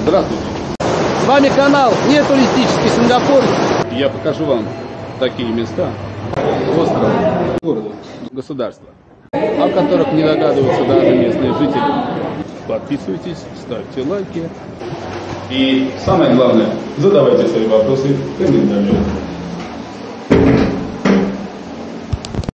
Здравствуйте. С вами канал «Не туристический Сингапур». Я покажу вам такие места, острова, города, государства, о которых не догадываются даже местные жители. Подписывайтесь, ставьте лайки. И самое главное, задавайте свои вопросы в комментариях.